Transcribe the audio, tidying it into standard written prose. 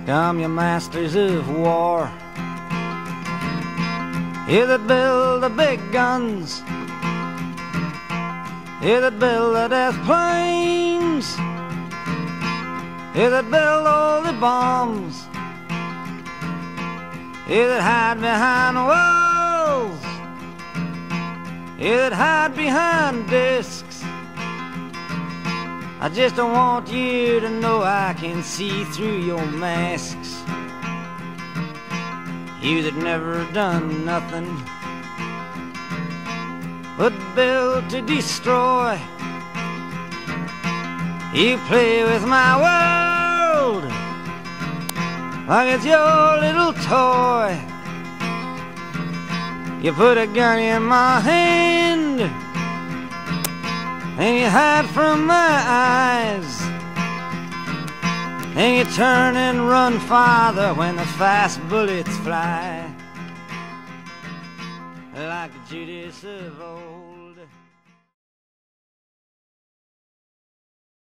Come, you masters of war, you that build the big guns, you that build the death planes, you that build all the bombs, you that hide behind walls, you that hide behind discs. I just don't want you to know I can see through your masks. You that never done nothing but build to destroy. You play with my world like it's your little toy. You put a gun in my hand and you hide from my eyes, and you turn and run farther when the fast bullets fly, like Judas of old.